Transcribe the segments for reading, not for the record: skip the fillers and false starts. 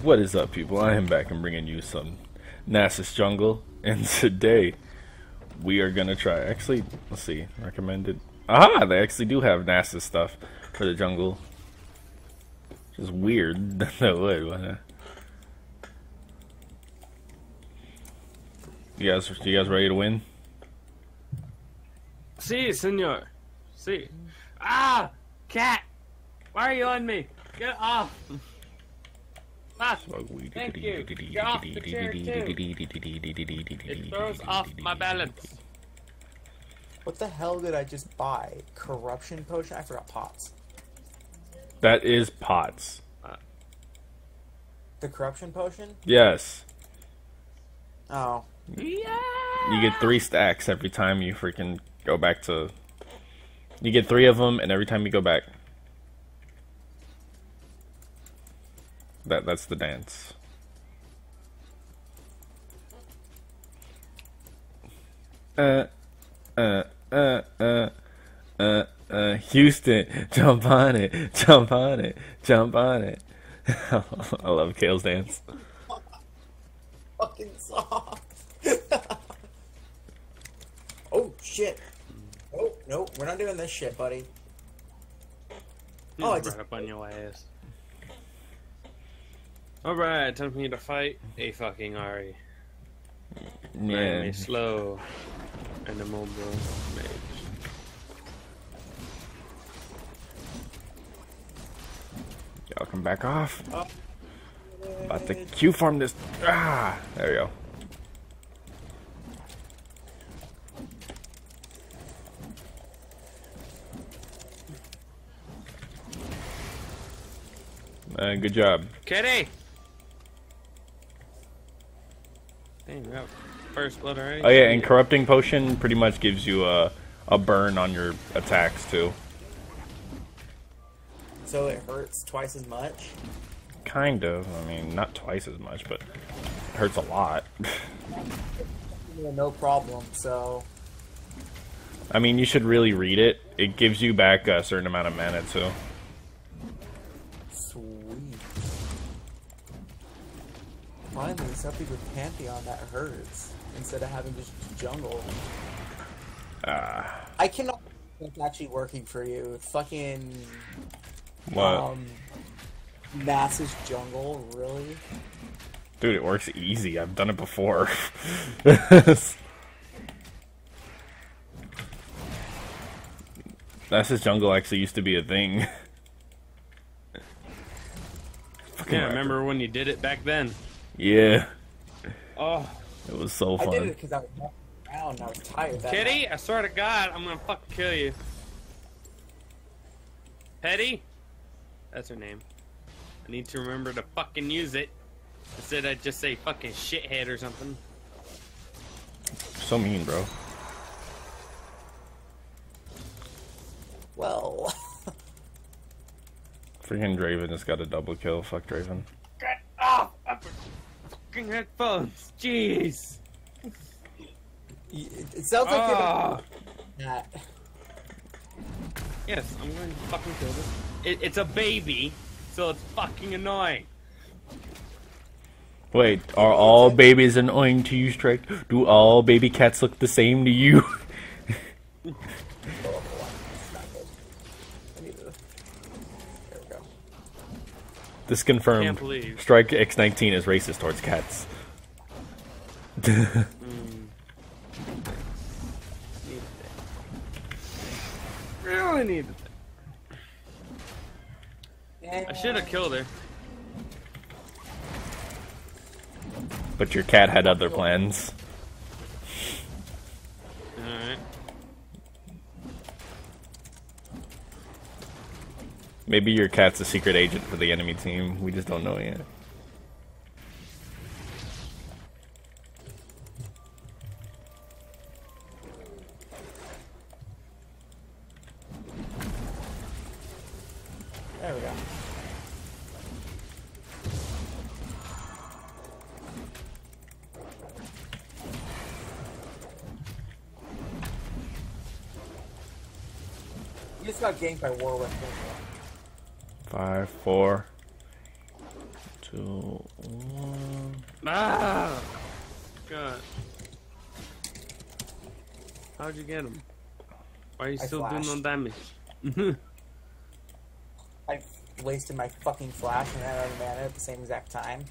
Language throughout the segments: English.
What is up, people? I am back and bringing you some Nasus Jungle, and today we are gonna try. Actually, let's see. Recommended. Aha! They actually do have Nasus stuff for the jungle. Which is weird. That would. You guys ready to win? Si, senor. Si. Ah! Cat! Why are you on me? Get off! Ah, thank you. Get off the chair too. It throws off my balance. What the hell did I just buy? Corruption potion? I forgot pots. That is pots. The corruption potion? Yes. Oh. Yeah! You get 3 stacks every time you freaking go back to... You get 3 of them, and every time you go back. That's the dance. Houston, jump on it, jump on it, jump on it. I love Kale's dance. Fucking soft. Oh, shit. Oh, no, we're not doing this shit, buddy. Oh, I just... right up on your ass. Alright, time for me to fight a fucking Ari. Yeah. A slow and a mobile mage. Y'all come back off. About to Q farm this. Ah, there we go. Good job. Kitty! Dang, we got first blood already. Oh yeah, and corrupting potion pretty much gives you a burn on your attacks too. So it hurts twice as much? Kind of. I mean, not twice as much, but it hurts a lot. Yeah, no problem, so... I mean, you should really read it. It gives you back a certain amount of mana too. Sweet. Finally, something with Pantheon that hurts, instead of having just jungle. I cannot think it's actually working for you. Fucking... What? Nasus jungle, really? Dude, it works easy. I've done it before. Nasus jungle actually used to be a thing. Yeah, remember when you did it back then? Yeah. Oh. It was so fun. I did it because I was walking around and I was tired. That Kitty, night. I swear to God, I'm gonna fucking kill you. Petty? That's her name. I need to remember to fucking use it. Instead I just say fucking shithead or something. So mean, bro. Well... Freaking Draven just got a double kill. Fuck Draven. Get off of the fucking headphones. Jeez. It sounds like that. Yes, I'm going to fucking kill this. It's a baby, so it's fucking annoying. Wait, are all babies annoying to you, Strike? Do all baby cats look the same to you? This confirmed. Can't believe. Strike X19 is racist towards cats. Really needed it. I should have killed her. But your cat had other plans. Alright. Maybe your cat's a secret agent for the enemy team. We just don't know yet. There we go. You just got ganked by Warwick. 5, 4, 2, Ah! God. How'd you get him? Why are you I still doing no flashed. damage? I wasted my fucking flash and ran out of mana at the same exact time.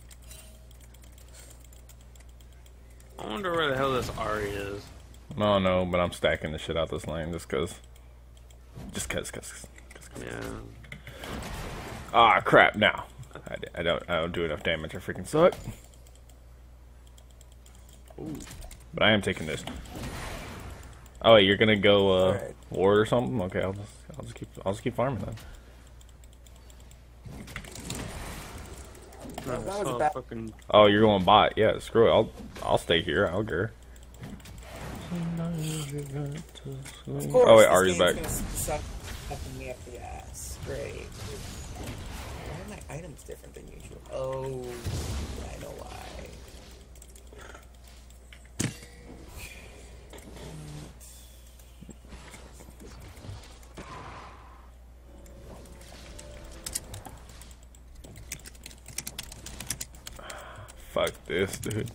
I wonder where the hell this Ari is. No, but I'm stacking the shit out this lane just cause. Yeah. Ah, crap! Now, I don't do enough damage. I freaking suck. Ooh. But I am taking this. Oh, wait, you're gonna go Alright. ward or something? Okay, I'll just keep farming then. No, that was so a bad- fucking. Oh, you're going bot? Yeah, screw it. I'll stay here. I'll go. Of course, Oh wait, this Ari's game's back. gonna suck fucking me up the ass. Great. Why are my items different than usual? Oh, I know why. Fuck this, dude.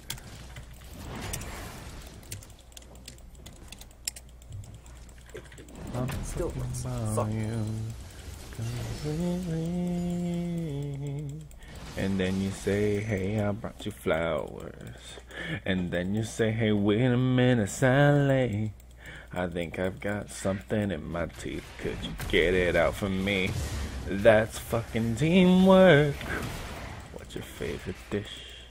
Still looks fuck. And then you say, hey, I brought you flowers. And then you say, hey, wait a minute, Sally. I think I've got something in my teeth. Could you get it out for me? That's fucking teamwork. What's your favorite dish?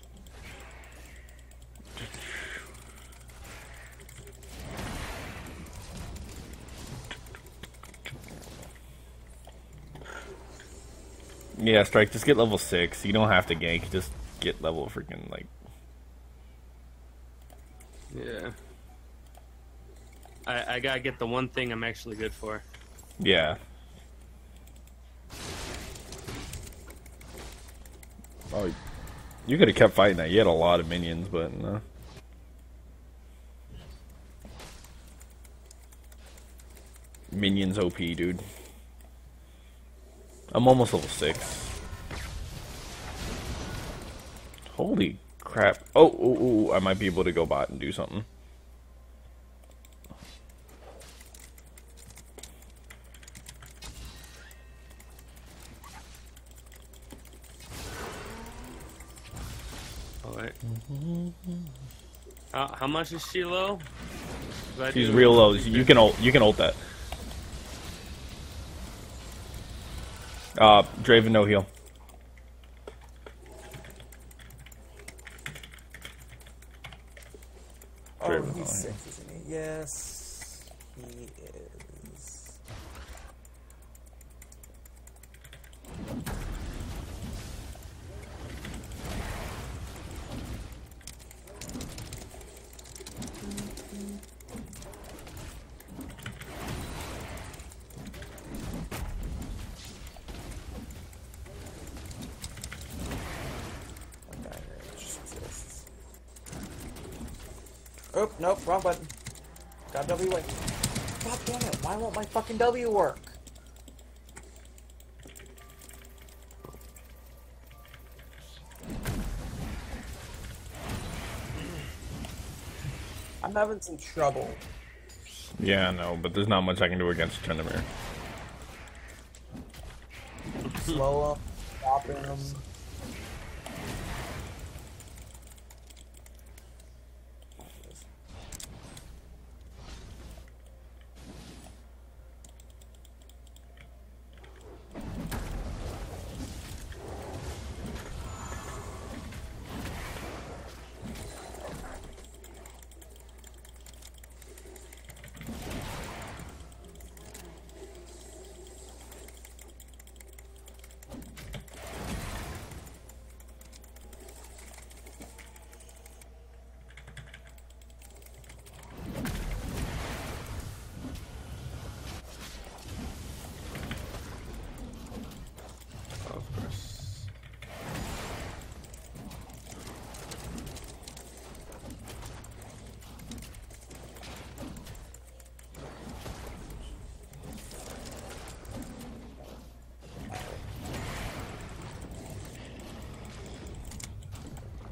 Yeah, Strike, just get level 6. You don't have to gank, just get level freaking, like... Yeah. I gotta get the one thing I'm actually good for. Yeah. Oh, you could have kept fighting that. You had a lot of minions, but no. Minions OP, dude. I'm almost level 6. Holy crap. Oh, I might be able to go bot and do something. Alright. How much is she low? She's real low. You can ult that. Draven no heal. Oh, Draven, he's oh, sick, isn't he? Yes, he is. Oh, nope, wrong button. Got W way. God damn it, why won't my fucking W work? I'm having some trouble. Yeah, I know, but there's not much I can do against Tryndamere. Slow him, stop him.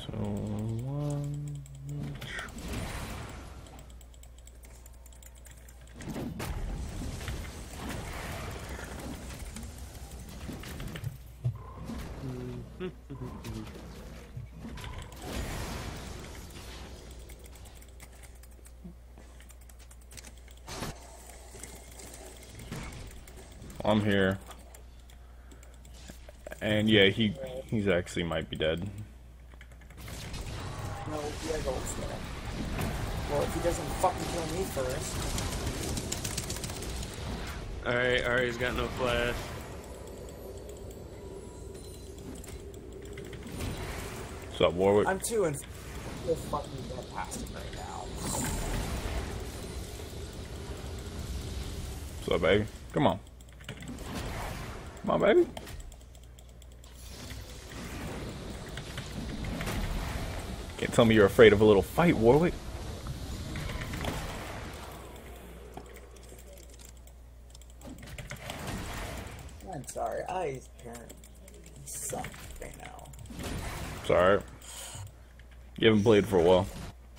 So one. I'm here. And yeah, he's actually might be dead. No, he has ult still. Well, if he doesn't fucking kill me first. Alright, he's got no flash. What's up, Warwick? I'm 2 and you're fucking dead past him right now. What's up, baby? Come on. Come on, baby. Can't tell me you're afraid of a little fight, Warwick. I'm sorry, I apparently suck right now. It's alright. You haven't played for a while.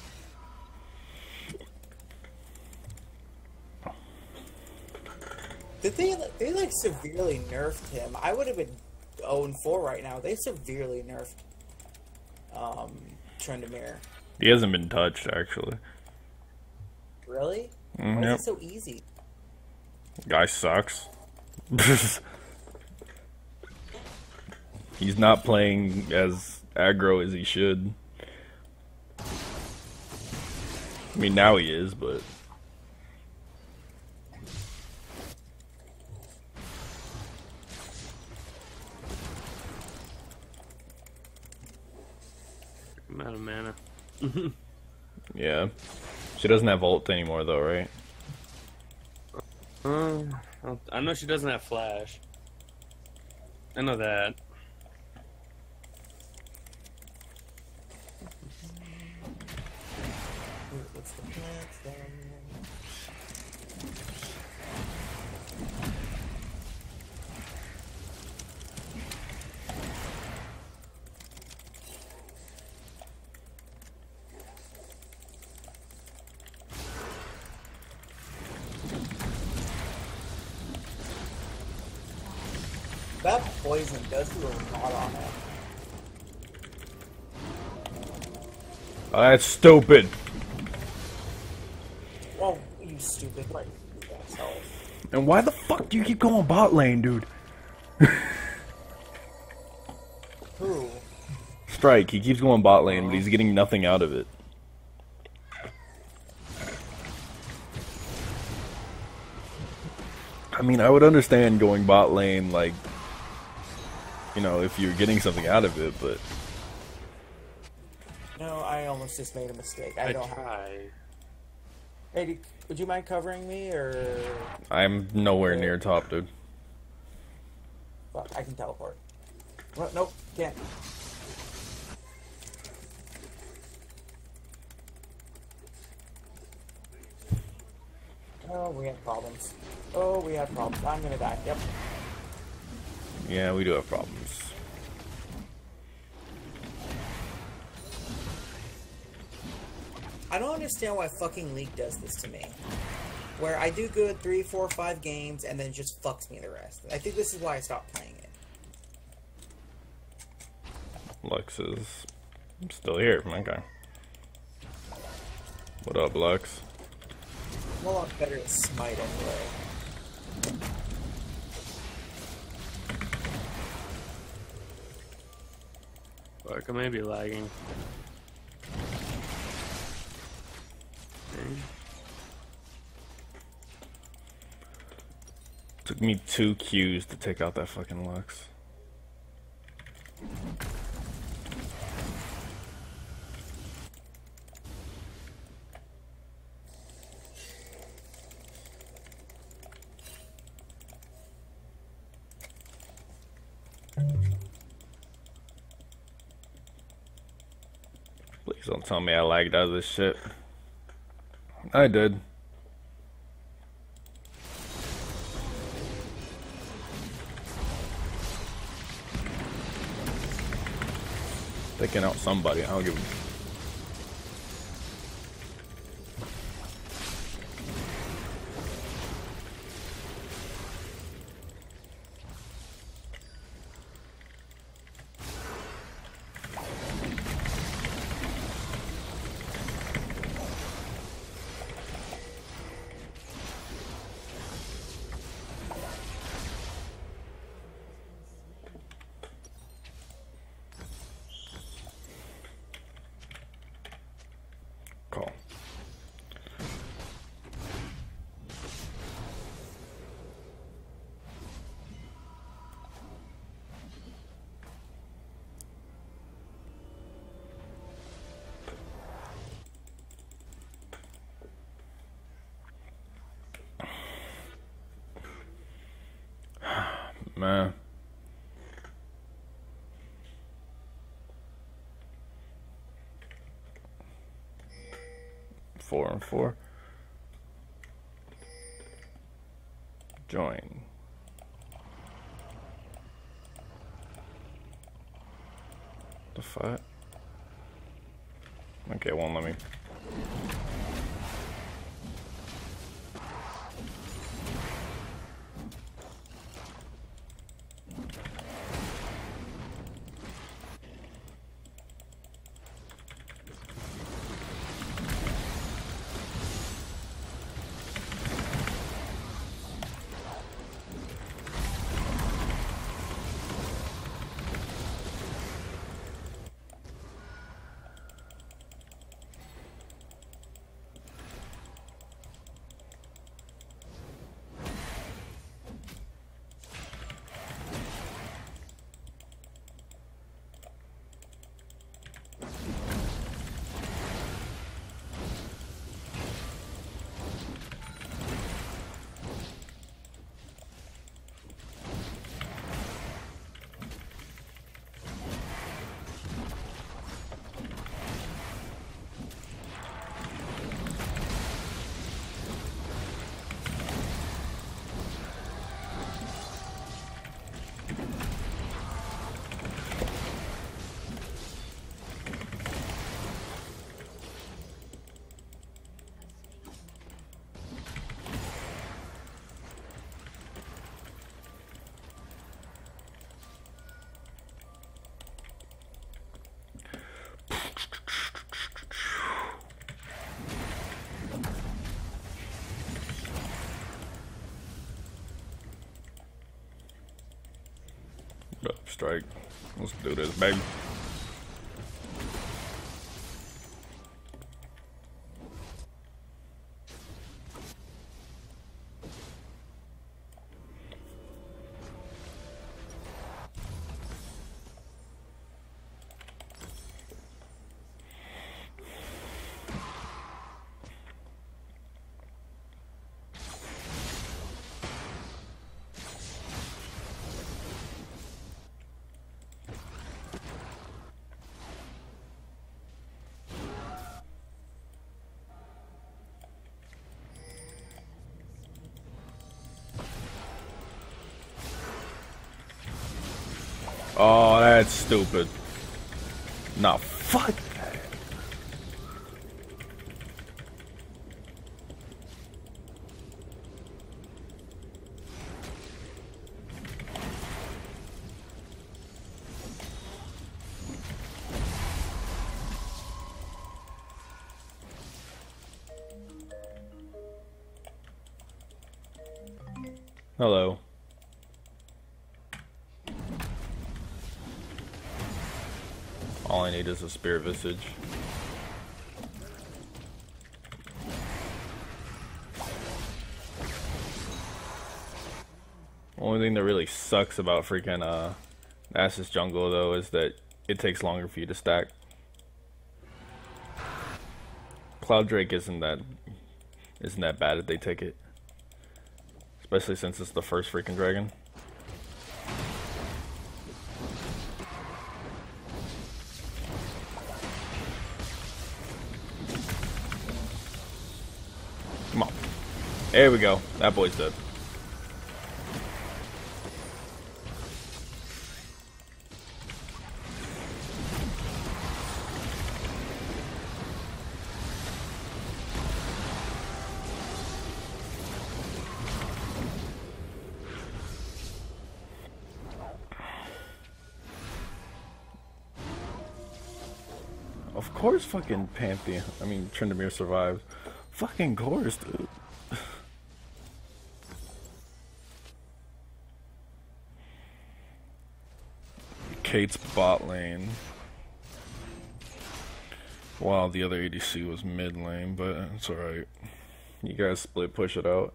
Did they like severely nerfed him? I would have been 0-4 right now. They severely nerfed Tryndamere. He hasn't been touched, actually. Really? Why Yep. is it so easy? Guy sucks. He's not playing as aggro as he should. I mean, now he is, but... I'm out of mana. Yeah. She doesn't have ult anymore, though, right? I know she doesn't have flash. I know that. What's the plan? That poison does do a lot on it. Oh, that's stupid. Well, you stupid, like, asshole. And why the fuck do you keep going bot lane, dude? Who? Strike, he keeps going bot lane, but he's getting nothing out of it. I mean, I would understand going bot lane, like, you know, if you're getting something out of it, but... No, I almost just made a mistake. I don't have... try. Hey, would you mind covering me, or... I'm nowhere near top, dude. Fuck, I can teleport. What? Nope, can't. Oh, we have problems. Oh, we have problems. I'm gonna die. Yep. Yeah, we do have problems. I don't understand why fucking League does this to me. Where I do good 3, 4, 5 games and then just fucks me the rest. I think this is why I stopped playing it. Lux is still here, okay. What up, Lux? I'm a lot better at Smite anyway. Fuck, I may be lagging. Okay. Took me 2 Qs to take out that fucking Lux. Please don't tell me I lagged out of this shit. I did. Taking out somebody. I don't give a... Call. Man. Four and four. Join. The fuck? Okay, won't let me. Strike. Let's do this, baby. Oh, that's stupid. Nah, fuck that. Hello. All I need is a Spirit Visage. Only thing that really sucks about freaking Nasus Jungle though is that it takes longer for you to stack. Cloud Drake isn't that bad if they take it. Especially since it's the first freaking dragon. Come on. There we go. That boy's dead. Of course fucking Pantheon, I mean Tryndamere survives. Fucking course, dude. Kate's bot lane. While the other ADC was mid lane, but it's alright. You guys split push it out.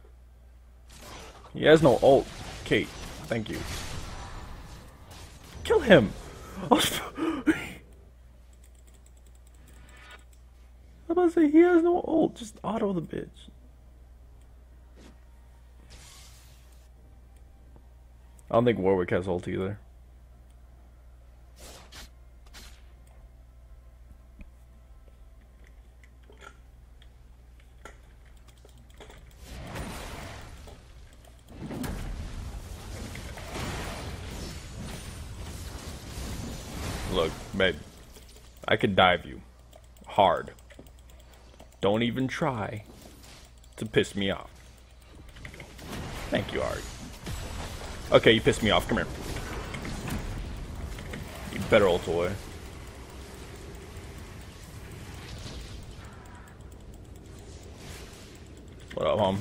He has no ult. Kate, thank you. Kill him! I'm about to say, he has no ult. Just auto the bitch. I don't think Warwick has ult either. Look, babe, I could dive you hard. Don't even try to piss me off. Thank you, Ari. Okay, you pissed me off. Come here. You better ult away. What up, hom?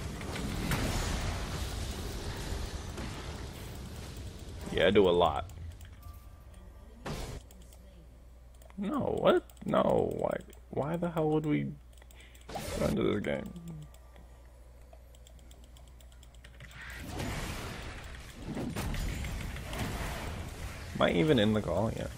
Yeah, I do a lot. No, what? No, why? Why the hell would we go into this game? Am I even in the call yet?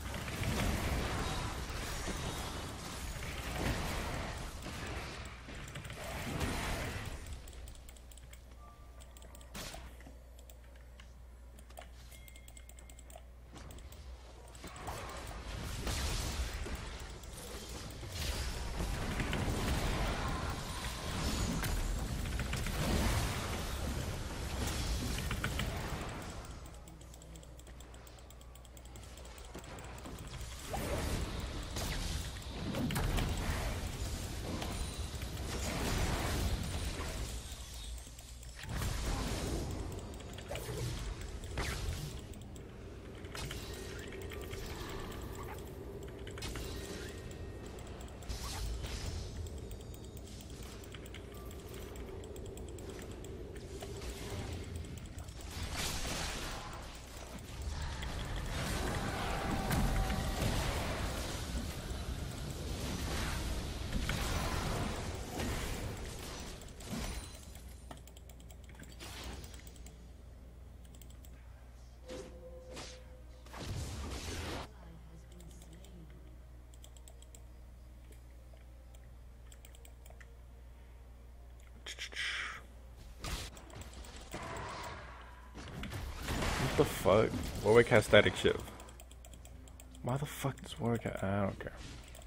What the fuck? Warwick has static shift. Why the fuck does Warwick have... I don't care.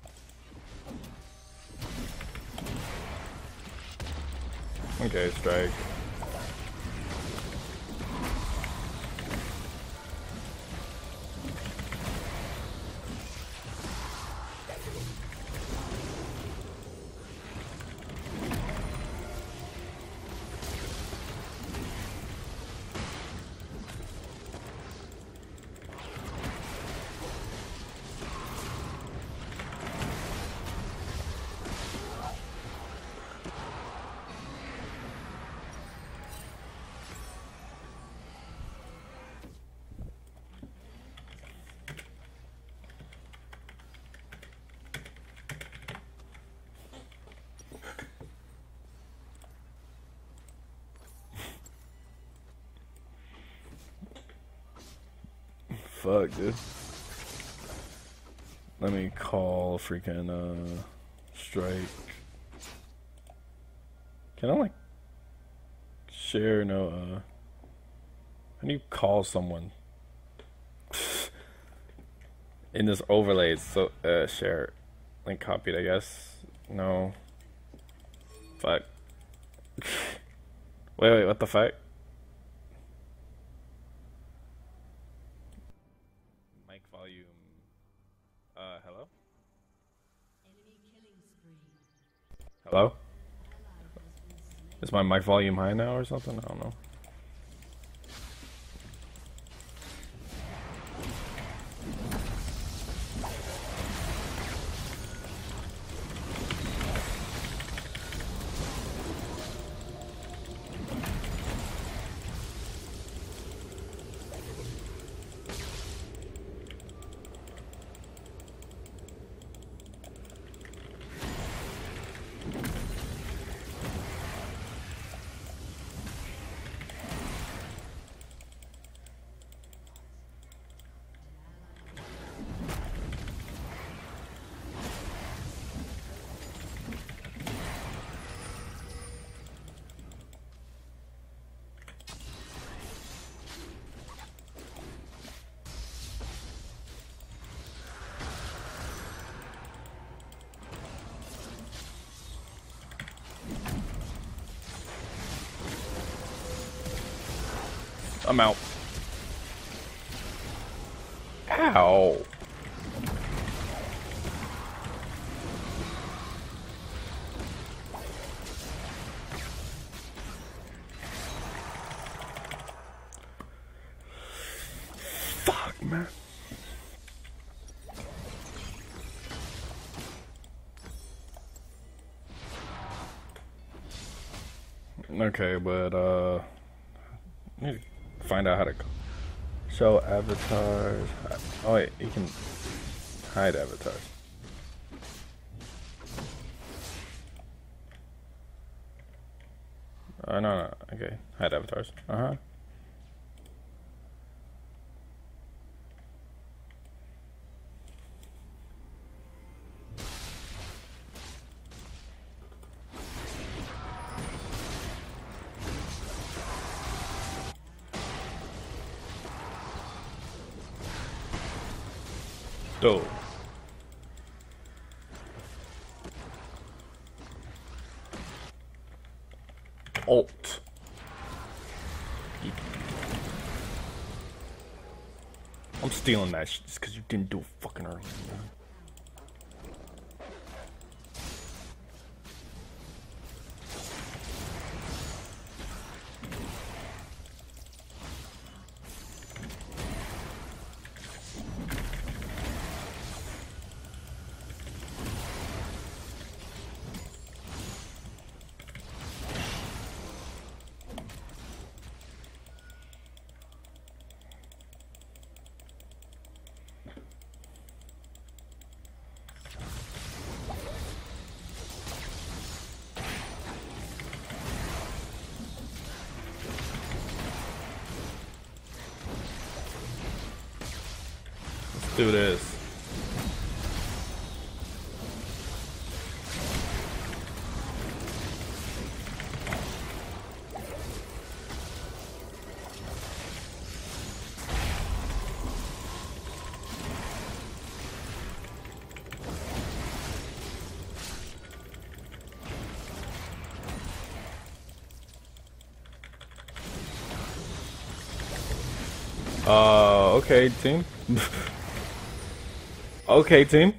Okay, strike. Fuck, dude. Let me call freaking strike. Can I like share? No. How do you call someone in this overlay? It's so share link copied, I guess. No. Fuck. Wait, what the fuck? Mic volume. Hello? Hello? Is my mic volume high now or something? I don't know. I'm out. Ow. Fuck, man. Okay, but need to find out how to show avatars. Oh wait, you can hide avatars. No, okay, hide avatars. Dope. Alt. I'm stealing that shit just because you didn't do it fucking early, man. Do this. Okay, team. Okay, team.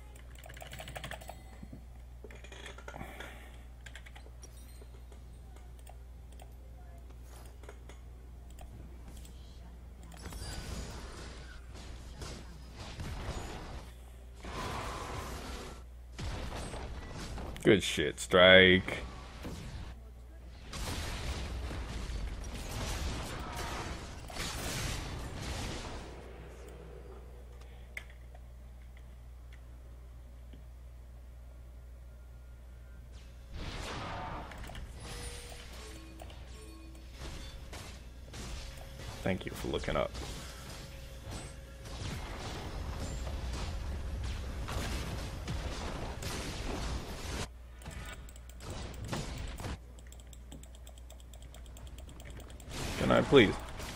Good shit, Strike. Thank you for looking up. Can I please?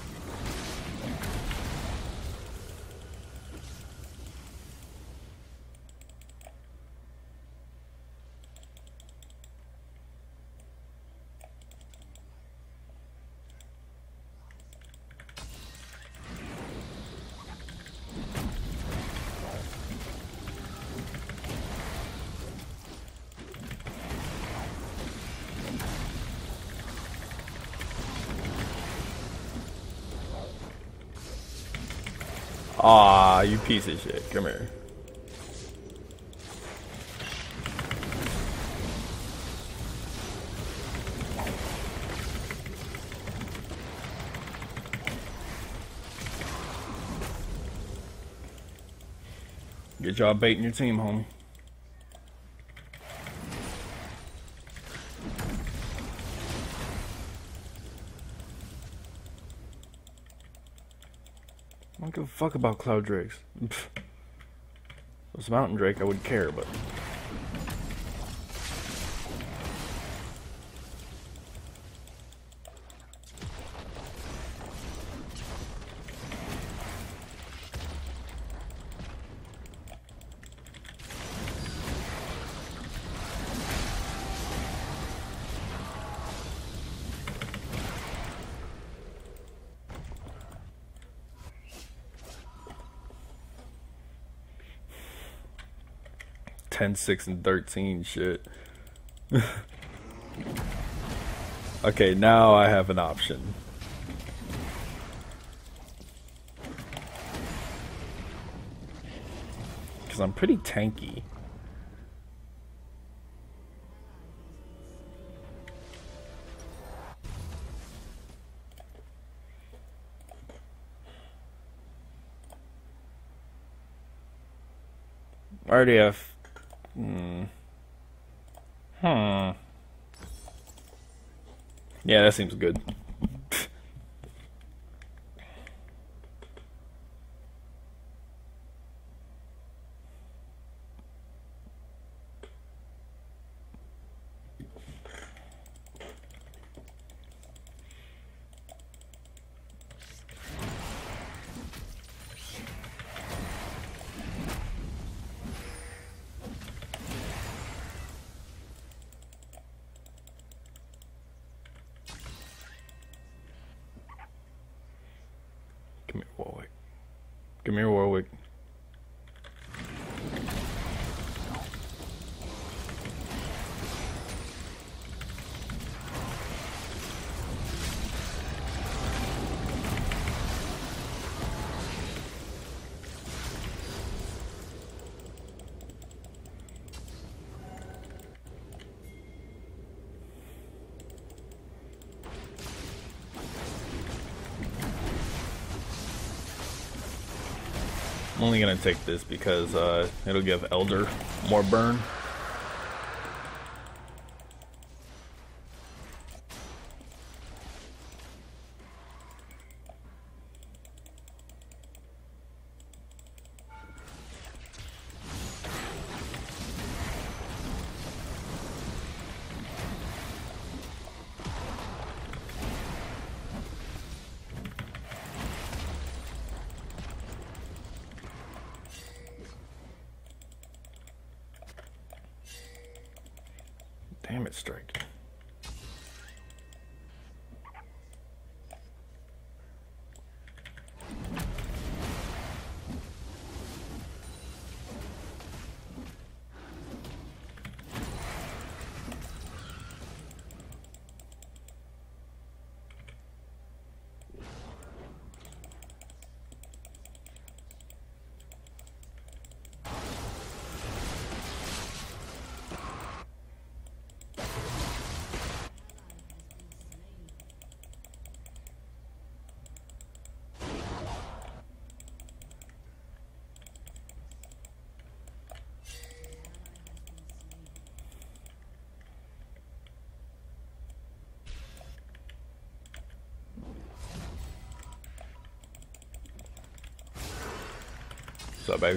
Aw, you piece of shit. Come here. Good job baiting your team, homie. I don't give a fuck about Cloud Drakes. If it was Mountain Drake, I would care, but... 10, 6, and 13 shit. Okay, now I have an option. Because I'm pretty tanky. I already have... Yeah, that seems good. Come here, Warwick. Come here, Warwick. I'm only gonna take this because it'll give Elder more burn. Damn it, Strike. What's up, baby?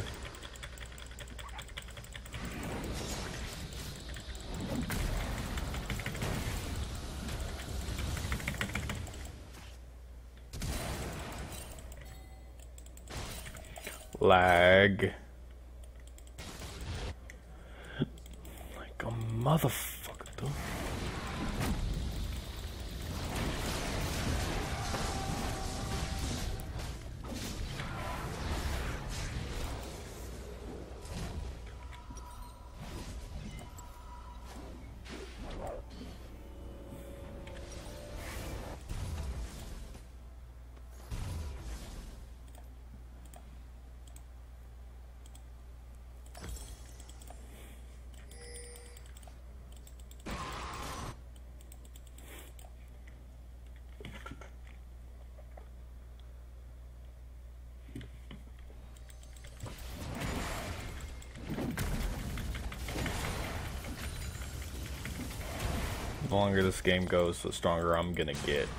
Lag. Like a motherfucker, dude. The longer this game goes, the stronger I'm gonna get.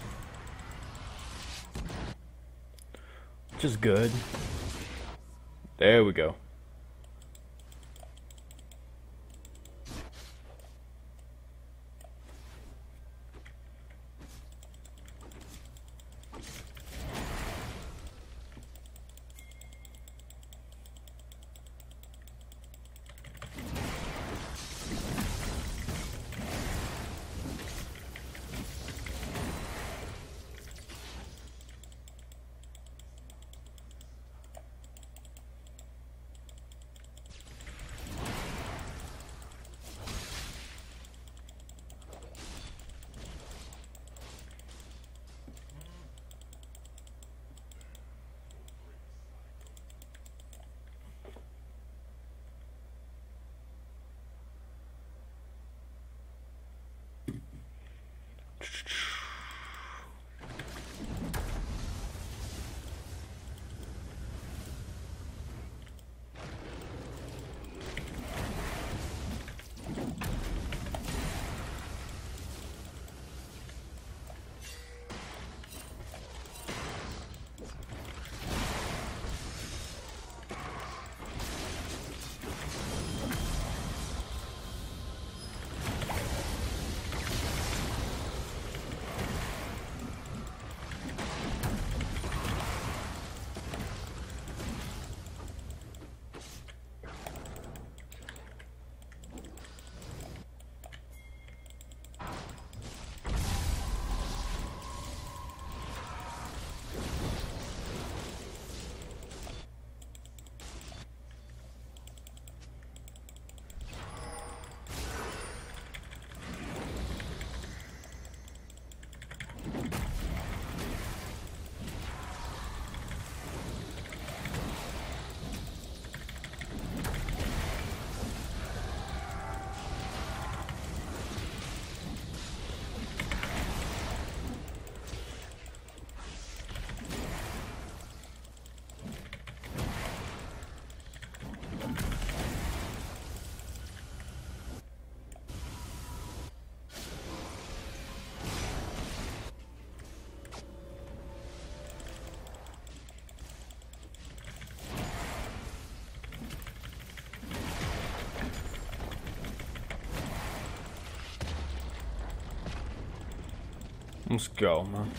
Which is good. There we go. Let's go, man.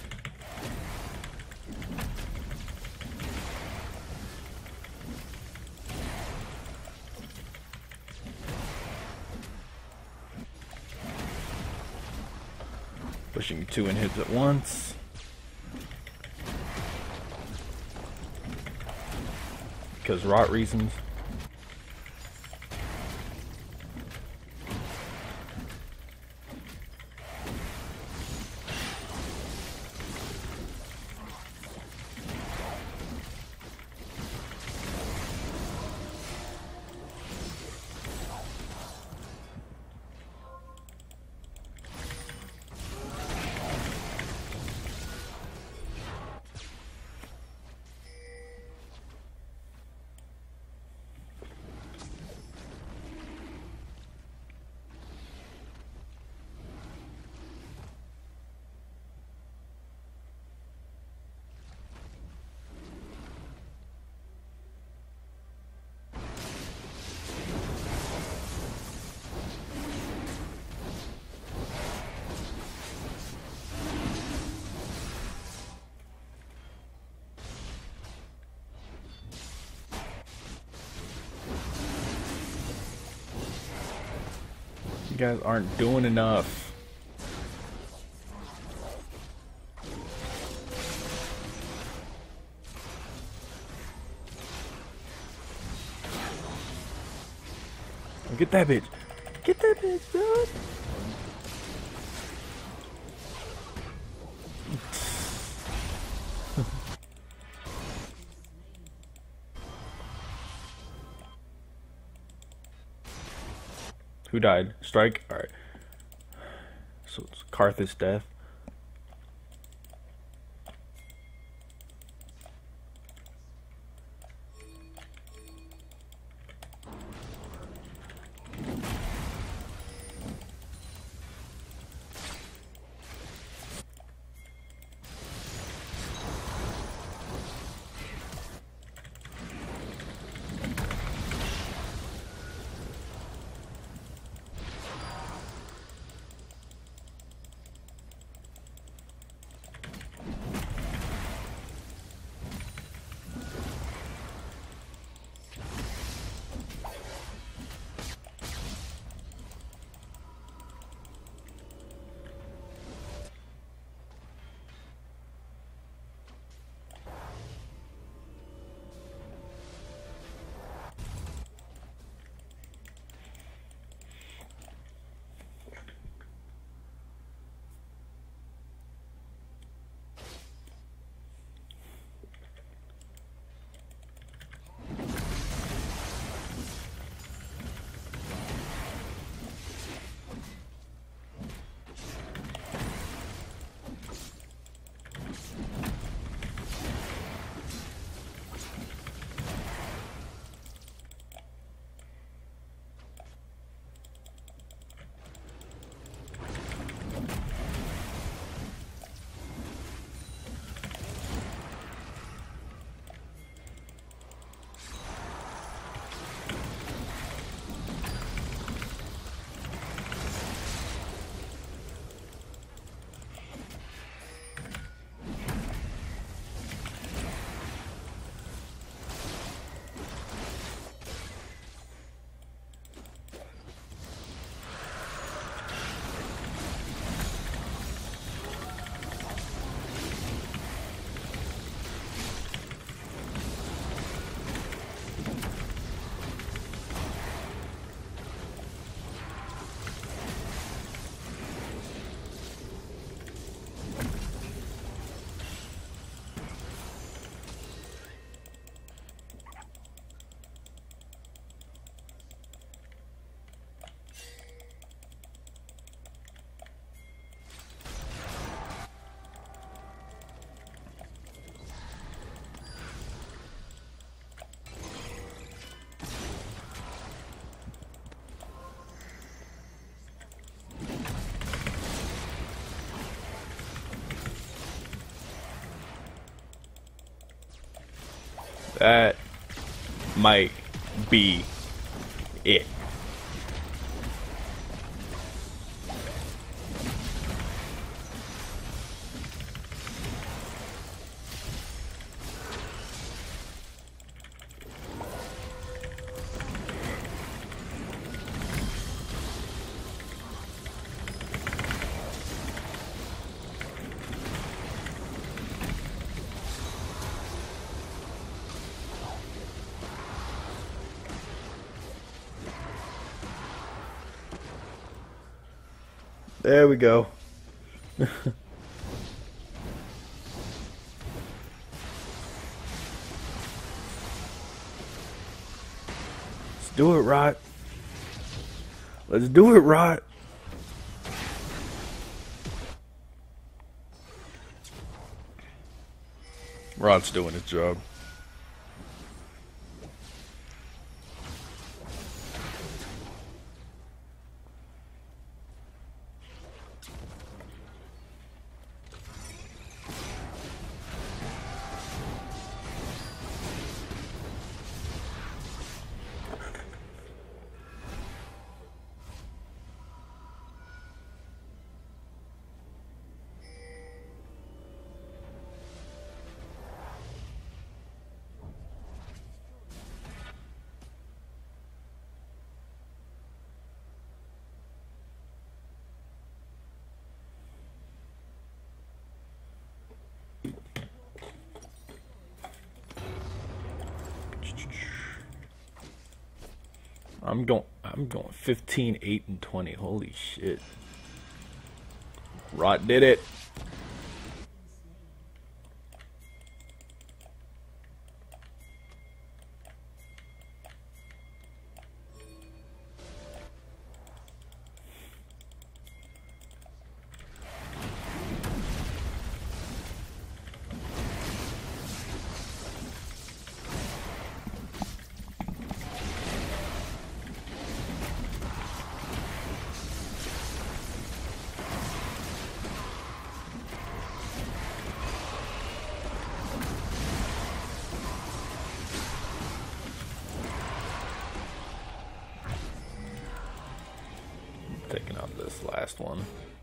Pushing 2 inhibs at once. Because rot reasons. You guys aren't doing enough. Get that bitch. Get that bitch, dude. Who died? Strike? Alright. So it's Karthus' death. That might be it. There we go. Let's do it, Rot. Let's do it, Rot. Rod's doing his job. I'm going 15, 8, and 20. Holy shit. Rot did it. Taking out this last one.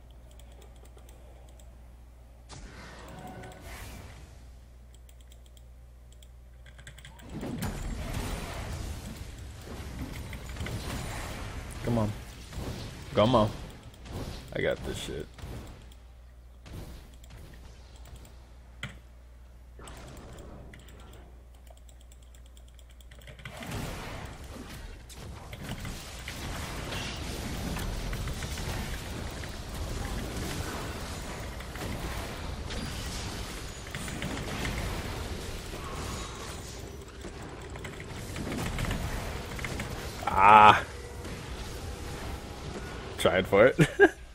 Come on. Come on. I got this shit. Ah. Tried for it.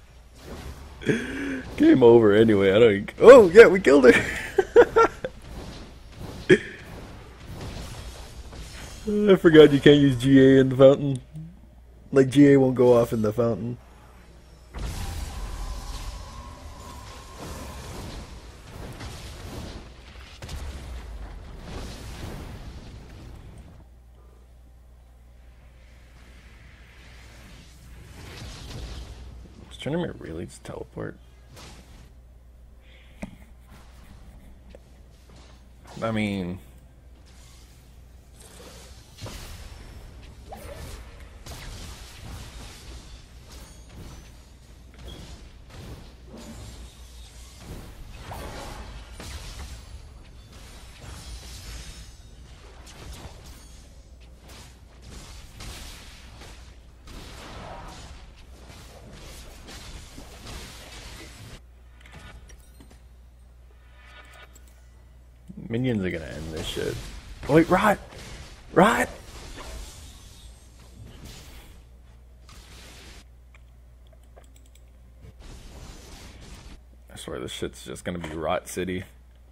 Game over anyway. I don't. Oh yeah, we killed her. I forgot you can't use GA in the fountain. Like GA won't go off in the fountain. Tournament really just teleport? I mean, minions are gonna end this shit. Oh, wait, Rot! Rot! I swear this shit's just gonna be Rot City.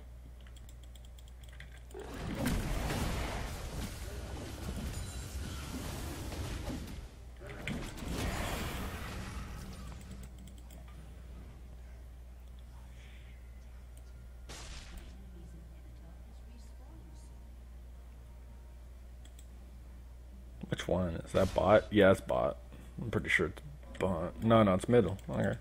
Which one? Is that bot? Yeah, it's bot. I'm pretty sure it's bot. No, no, it's middle. Okay.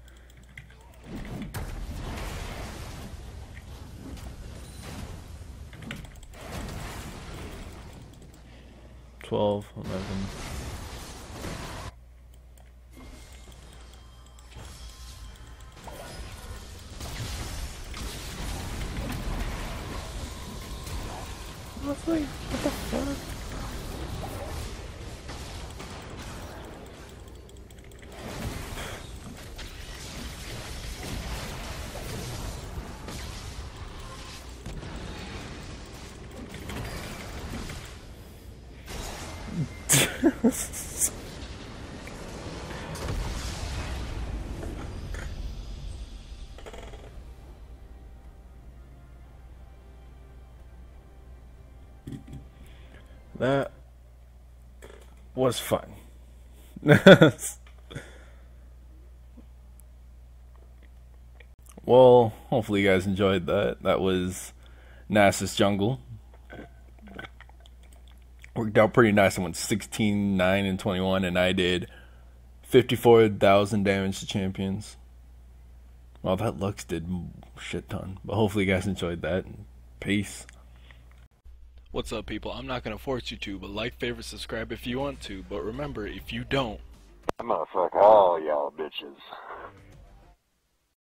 $12, $11. What the fuck? That was fun. Well, hopefully you guys enjoyed that. That was Nasus Jungle. Worked out pretty nice. I went 16, 9, and 21, and I did 54,000 damage to champions. Well, that Lux did a shit ton. But hopefully you guys enjoyed that. Peace. What's up, people? I'm not gonna force you to, but like, favorite, subscribe if you want to. But remember, if you don't, I'm gonna fuck all y'all bitches.